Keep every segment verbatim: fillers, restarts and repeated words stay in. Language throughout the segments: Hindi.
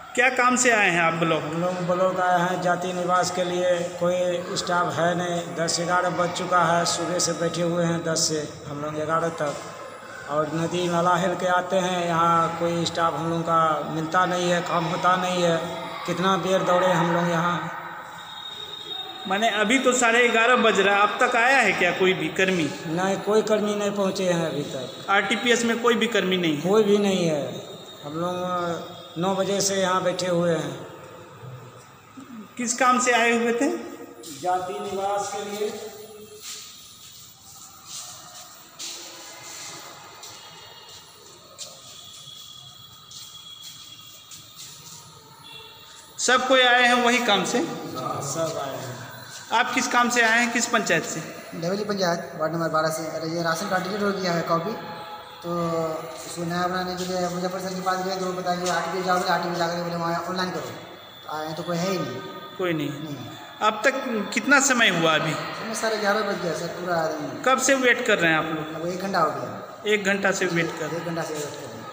क्या काम से आए हैं आप ब्लॉक? हम लोग ब्लॉक आए हैं जाति निवास के लिए। कोई स्टाफ है नहीं। दस ग्यारह बज चुका है, सुबह से बैठे हुए हैं दस से हम लोग ग्यारह तक। और नदी नाला हिल के आते हैं, यहाँ कोई स्टाफ हम लोग का मिलता नहीं है, काम होता नहीं है। कितना देर दौड़े हम लोग यहाँ। माने अभी तो साढ़े ग्यारह बज रहा है, अब तक आया है क्या कोई भी कर्मी? नहीं, कोई कर्मी नहीं पहुँचे हैं अभी तक। आरटीपीएस में कोई भी कर्मी नहीं है? कोई भी नहीं है। हम लोग नौ बजे से यहाँ बैठे हुए हैं। किस काम से आए हुए थे? जाति निवास के लिए। सब कोई आए हैं वही काम से? सब आए हैं। आप किस काम से आए हैं, किस पंचायत से? डेवली पंचायत वार्ड नंबर बारह से। अरे ये राशन कार्ड डिलीट हो गया है कॉपी, तो उसको नया बनाने के लिए मुजफ्फर सर के पास गए तो बताइए आर टी पी जाओगे, आर टी पी जाकर बोले वहाँ ऑनलाइन करो। तो आए तो कोई है ही नहीं। कोई नहीं, नहीं। अब तक कितना समय हुआ अभी? समय साढ़े ग्यारह बज गया सर, पूरा आदमी। कब से वेट कर रहे हैं आप लोग? अब एक घंटा हो गया। एक घंटा से वेट कर एक घंटा से वेट कर रहे हैं।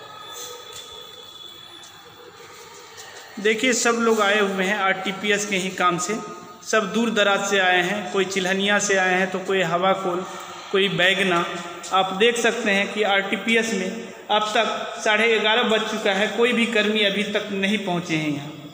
देखिए सब लोग आए हुए हैं आरटीपीएस के ही काम से। सब दूर दराज से आए हैं, कोई चिल्हनिया से आए हैं तो कोई हवाकोल, कोई बैगना। आप देख सकते हैं कि आरटीपीएस में अब तक साढ़े ग्यारह बज चुका है, कोई भी कर्मी अभी तक नहीं पहुंचे हैं यहाँ।